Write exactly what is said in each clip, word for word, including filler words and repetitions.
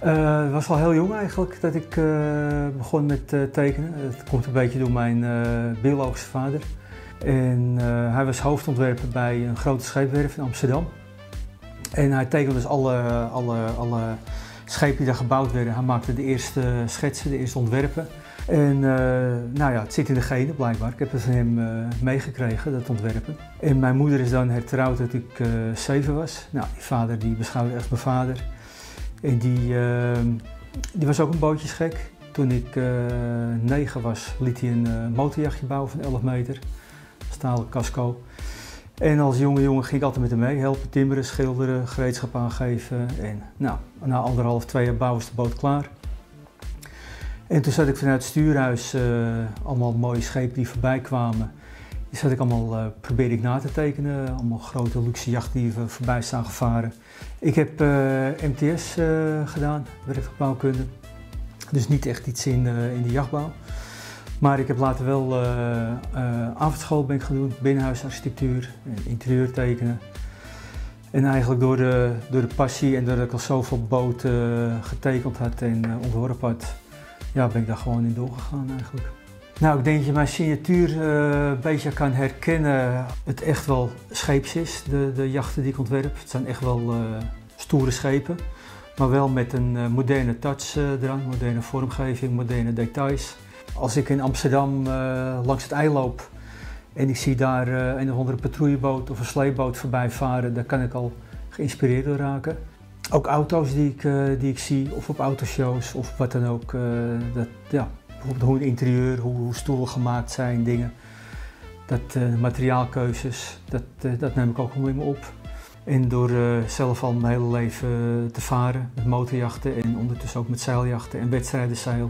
Uh, het was al heel jong eigenlijk dat ik uh, begon met uh, tekenen. Het komt een beetje door mijn uh, biologische vader. En, uh, hij was hoofdontwerper bij een grote scheepwerf in Amsterdam. En hij tekende dus alle, alle, alle schepen die daar gebouwd werden. Hij maakte de eerste schetsen, de eerste ontwerpen. En uh, nou ja, het zit in de genen blijkbaar. Ik heb het van hem uh, meegekregen, dat ontwerpen. En mijn moeder is dan hertrouwd toen ik uh, zeven was. Nou, die vader die beschouwde echt mijn vader. En die, uh, die was ook een bootjesgek. Toen ik uh, negen was, liet hij een uh, motorjachtje bouwen van elf meter. Stalen casco. En als jonge jongen ging ik altijd met hem mee, helpen timmeren, schilderen, gereedschap aangeven. En nou, na anderhalf, twee jaar bouwen was de boot klaar. En toen zat ik vanuit het stuurhuis, uh, allemaal mooie schepen die voorbij kwamen. Die zat ik allemaal, uh, probeerde ik na te tekenen, allemaal grote luxe jachten die voorbij staan gevaren. Ik heb uh, M T S uh, gedaan, werktuigbouwkunde. Dus niet echt iets in, uh, in de jachtbouw. Maar ik heb later wel uh, uh, avondschool ben ik gaan doen, binnenhuisarchitectuur, interieur tekenen. En eigenlijk door de, door de passie en doordat ik al zoveel boten uh, getekend had en uh, ontworpen had, ja, ben ik daar gewoon in doorgegaan eigenlijk. Nou, ik denk dat je mijn signatuur uh, een beetje kan herkennen. Het echt wel scheeps is, de, de jachten die ik ontwerp. Het zijn echt wel uh, stoere schepen, maar wel met een uh, moderne touch uh, eraan, moderne vormgeving, moderne details. Als ik in Amsterdam uh, langs het IJ loop en ik zie daar uh, een of andere patrouilleboot of een sleepboot voorbij varen, daar kan ik al geïnspireerd door raken. Ook auto's die ik, uh, die ik zie, of op autoshows of wat dan ook. Uh, dat, ja, bijvoorbeeld hoe het interieur, hoe, hoe stoelen gemaakt zijn, dingen. Dat, uh, materiaalkeuzes, dat, uh, dat neem ik ook wel in me op. En door uh, zelf al mijn hele leven te varen met motorjachten en ondertussen ook met zeiljachten en wedstrijdenzeil.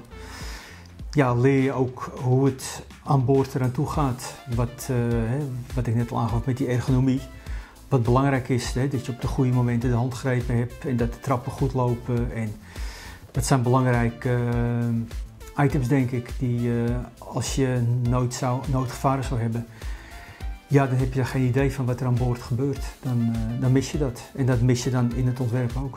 Ja, leer je ook hoe het aan boord eraan toe gaat. Wat, uh, hè, wat ik net al aangaf met die ergonomie. Wat belangrijk is, hè, dat je op de goede momenten de handgrepen hebt en dat de trappen goed lopen. En dat zijn belangrijke uh, items, denk ik, die uh, als je nooit zou, noodgevaren zou hebben, ja, dan heb je geen idee van wat er aan boord gebeurt. Dan, uh, dan mis je dat. En dat mis je dan in het ontwerp ook.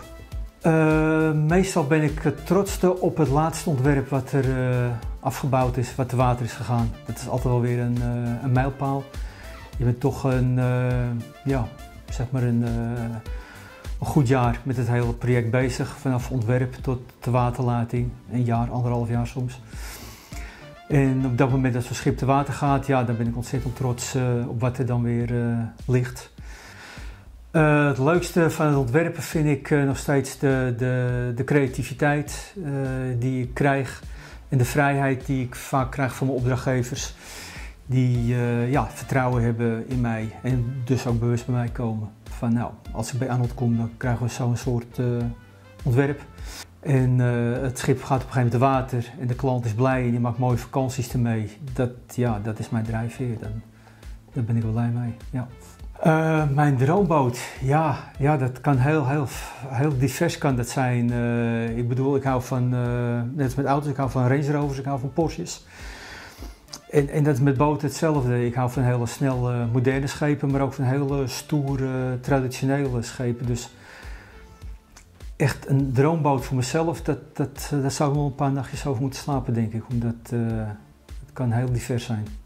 Uh, meestal ben ik het trotste op het laatste ontwerp wat er uh, afgebouwd is, wat te water is gegaan. Dat is altijd wel weer een, uh, een mijlpaal. Je bent toch een, uh, ja, zeg maar een, uh, een goed jaar met het hele project bezig. Vanaf ontwerp tot de waterlating, een jaar, anderhalf jaar soms. En op dat moment dat zo'n schip te water gaat, ja, dan ben ik ontzettend trots uh, op wat er dan weer uh, ligt. Uh, het leukste van het ontwerpen vind ik uh, nog steeds de, de, de creativiteit uh, die ik krijg en de vrijheid die ik vaak krijg van mijn opdrachtgevers. Die uh, ja, vertrouwen hebben in mij en dus ook bewust bij mij komen. Van nou, als ik bij Arnold kom, dan krijgen we zo'n soort uh, ontwerp. En uh, het schip gaat op een gegeven moment te water en de klant is blij en die maakt mooie vakanties ermee. Dat, ja, dat is mijn drijfveer, dan, daar ben ik wel blij mee. Ja. Uh, mijn droomboot, ja, ja, dat kan heel, heel, heel divers kan dat zijn. Uh, ik bedoel, ik hou van, uh, net als met auto's, ik hou van Range Rovers, ik hou van Porsches. En, en dat is met boten hetzelfde. Ik hou van hele snelle, moderne schepen, maar ook van hele stoere, traditionele schepen. Dus echt een droomboot voor mezelf, dat, dat, daar zou ik wel een paar nachtjes over moeten slapen, denk ik. Omdat uh, het kan heel divers zijn.